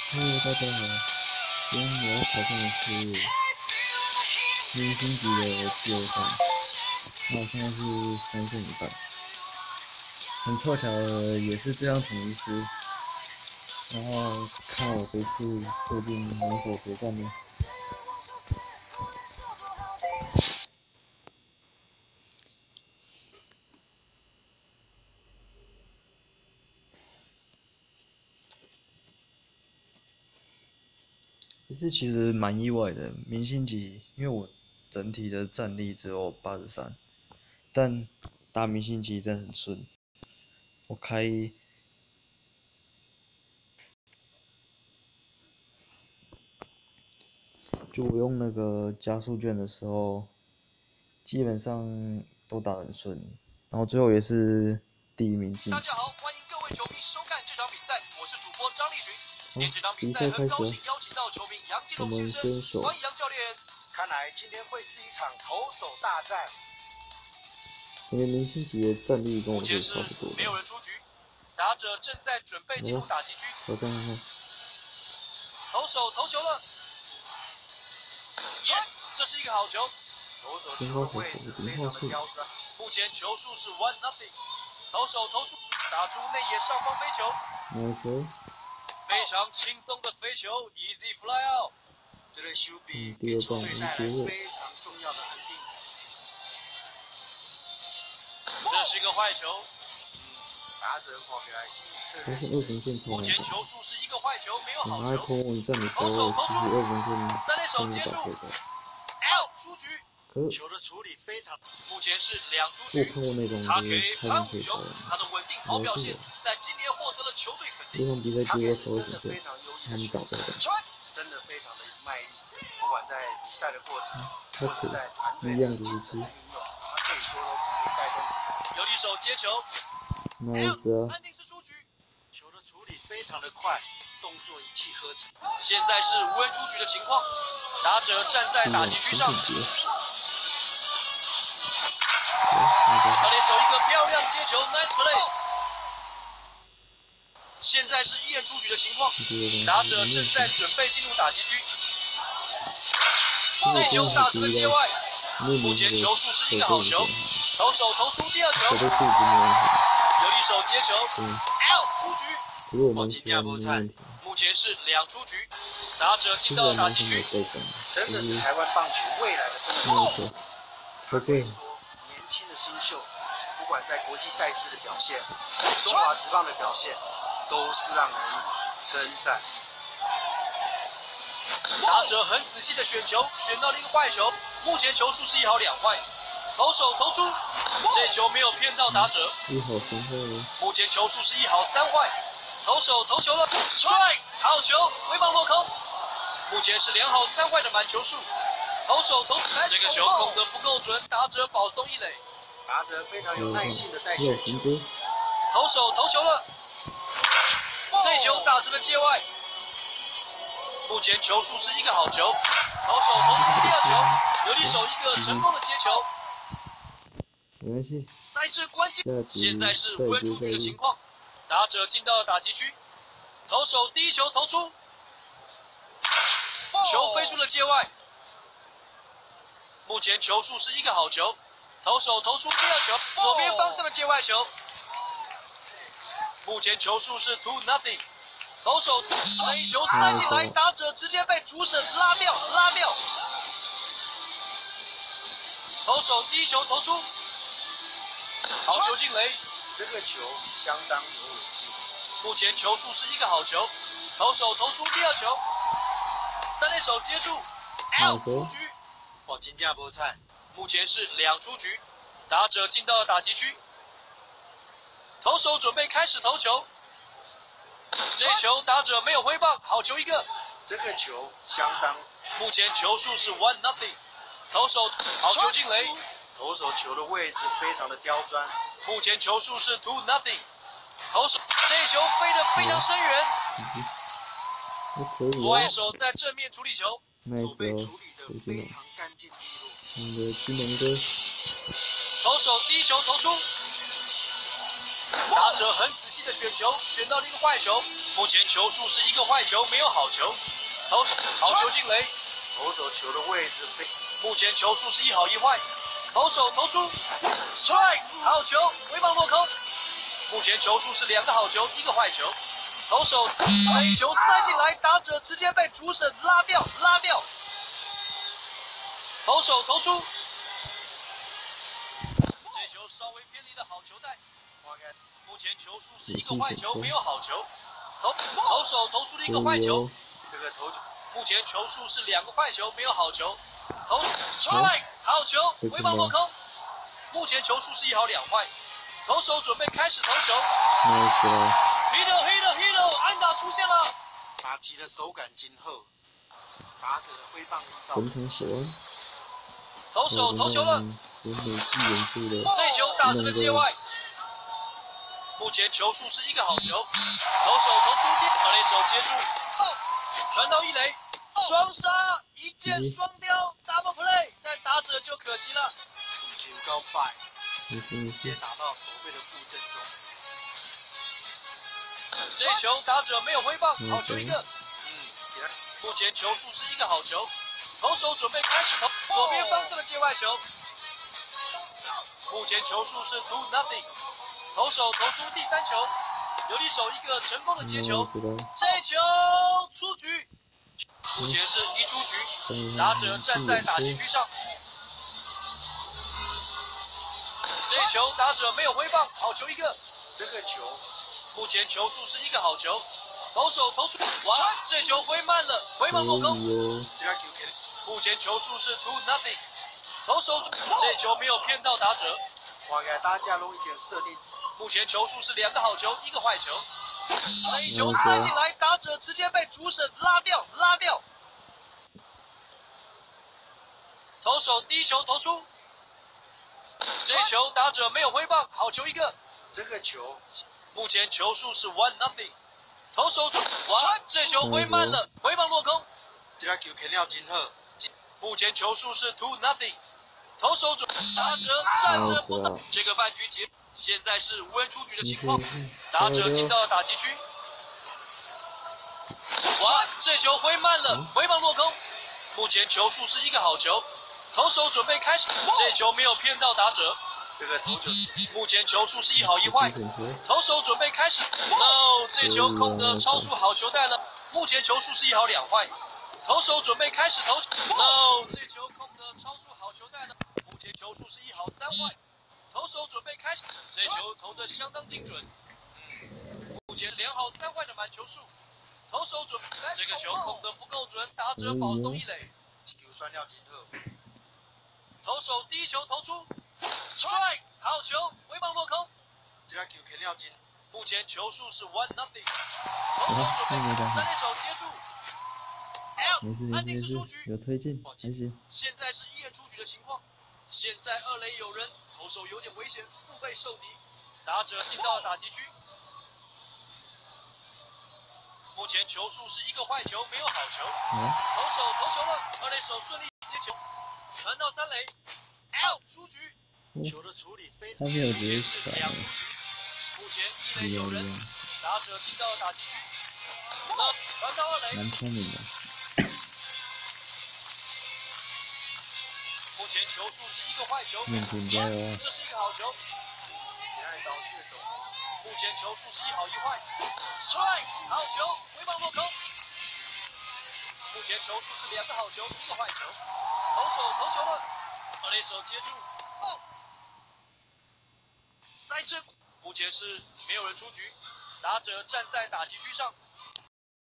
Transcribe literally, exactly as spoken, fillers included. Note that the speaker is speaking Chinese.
Hello，大家好，今天我要挑战的是明星级的自由赛，那我现在是三胜一败，很凑巧的也是这张统一师，然后看我这次确定能否决战呢？这次其实蛮意外的，明星级，因为我整体的战力只有八十三，但打明星级真的很顺。我开，就我用那个加速券的时候，基本上都打得很顺，然后最后也是第一名晋级。大家好，欢迎各位球迷收看这场比赛，我是主播张立群。今天这场比赛很高兴邀请到球迷杨基龙先生，欢迎杨教练。 看来今天会是一场投手大战。 因为明星级的战力跟我是差不多的。 没有人出局，打者正在准备进入打击区。 挑战看看。 投手投球了 ，yes， 这是一个好球。投手球的位置非常的刁钻。目前球数是 one nothing。投手投出，打出内野上方飞球。 没错。 非常轻松的飞球 ，easy fly out。这类修比给球队带来非常重要的安定。这是一个坏球。嗯，打者跑起来是侧但是二分线超难打。 目前球数是一个坏球，没有好球。 拿来投稳战的时候，其实二分线三垒手接住 ，out 出局。 可球的处理非常，目前是两出局。 我看过那种他就是开胖门可以投的， 他的稳定好表现，在今年获得了球队肯定。 这场比赛结果投二真的分线， 非常优异他们打不了。 真的非常的卖力，不管在比赛的过程， 他或是在团队力量的如此， 运用，他可以说都是可以带动组。有一手接球 ，nice 啊！ 安定是出局，球的处理非常的快，动作一气呵成。现在是无人出局的情况，打者站在打击区上。二垒手一个漂亮接球 ，nice play。现在是一人出局的情况，打者正在准备进入打击区。这球打出了界外，目前球数是一个好球。投手投出第二球，有一手接球 ，out 出局。 黄金亚波菜， 目前是两出局，打者进到打击区。真的是台湾棒球未来的真的。他可以说，年轻的新秀，不管在国际赛事的表现，中华职棒的表现。都是让人称赞。打者很仔细的选球，选到了一个坏球。目前球数是一好两坏。投手投出，这球没有骗到打者。 一好三坏。 目前球数是一好三坏。投手投球了 ，strike， 好球，回棒落空。目前是两好三坏的满球数。投手投，这个球控得不够准，打者保送一垒。打者非常有耐心的在选球。投手投球了。这球打成了界外，目前球数是一个好球，投手投出第二球，有一手一个成功的接球。 没关系。 在这关键，现在是无人出局的情况，打者进到打击区，投手第一球投出，球飞出了界外。目前球数是一个好球，投手投出第二球，左边方向的界外球。目前球数是 two nothing， 投手这一球塞进来，打者直接被主审拉掉，拉掉。投手第一球投出，好球进垒，这个球相当有稳劲。目前球数是一个好球，投手投出第二球，三垒手接住 ，out 出局。黄金亚波菜，目前是两出局，打者进到打击区。投手准备开始投球，这球打者没有挥棒，好球一个。这个球相当，目前球数是 one nothing， 投手好球进垒，投手球的位置非常的刁钻。目前球数是 two nothing， 投手这球飞得非常深远。左外手在正面处理球，手背处理得非常干净利落。 你的技能哥， 投手第一球投出。 打者很仔细的选球，选到了一个坏球。目前球数是一个坏球，没有好球。投手好球进垒， 投手球的位置非。 目前球数是一好一坏。投手投出 ，strike 好球，挥棒落空。目前球数是两个好球，一个坏球。投手把球塞进来，打者直接被主审拉掉，拉掉。投手投出，这球稍微偏离了好球带。目前球数是一个坏球，没有好球。投投手投出了一个坏球， 这个投球。 目前球数是两个坏球，没有好球。投 strike 好球，挥棒落空。目前球数是一好两坏。投手准备开始投球。Hito Hito Hito， 安打出现了。 打击的手感今后，打者的挥棒力道。 投手投球了，这球打成了界外。目前球数是一个好球，投手投出第二垒手接住，传到一垒，双杀一箭双雕 double play， 但打者就可惜了。 球高拜，直接打到手背的附正中。 这球打者没有挥棒，好球一个。嗯，目前球数是一个好球，投手准备开始投，左边方向的界外球。目前球数是 two nothing， 投手投出第三球，游击手一个成功的接球，这球出局。目前是一出局，打者站在打击区上。这球打者没有挥棒，好球一个。 这个球。 目前球数是一个好球，投手投出，哇，这球挥慢了，挥棒落空。目前球数是 two nothing， 投手这球没有骗到打者。 我给大家弄一点设定。 目前球数是两个好球，一个坏球。这一球塞进来，打者直接被主审拉掉，拉掉。投手第一球投出，这球打者没有挥棒，好球一个。 这个球。 目前球数是 one nothing， 投手准，哇，这球挥慢了，挥棒落空。 这个球肯定要金鹤。 目前球数是 two nothing， 投手准，打者站着不动。这个半局结，现在是无人出局的情况，打者进到了打击区。哇，这球挥慢了，挥棒落空。目前球数是一个好球，投手准备开始，这球没有骗到打者。 这个投球， 目前球数是一好一坏，投手准备开始。No， 这球空的超出好球带了。目前球数是一好两坏，投手准备开始投。No， 这球空的超出好球带了。目前球数是一好三坏，投手准备开始。这球投的相当精准。嗯，目前两好三坏的满球数，投手准备。这个球空的不够准，打者保送一垒。 球酸掉金鹤。 投手第一球投出。strike 好球，挥棒落空。 这个球肯定要进。 目前球数是 one nothing， 投手准备三垒手接住。L 安定是出局， 有推进，还行。 现在是一人出局的情况。现在二垒有人，投手有点危险，腹背受敌，打者进到了打击区。目前球数是一个坏球，没有好球。投手投球了，二垒手顺利接球，传到三垒 ，L 出局。 球的处理非常。 他没有直接出来。 目前一垒有人，打者进到了打击区。那传到二垒。 蛮聪明的。 目前球数是一个坏球， 面挺加油。 这是一个好球。 别爱刀却走。 目前球数是一好一坏。strike 好球，挥棒落空。目前球数是两个好球，一个坏球。投手投球了，二垒手接住。在这目前是没有人出局，打者站在打击区上。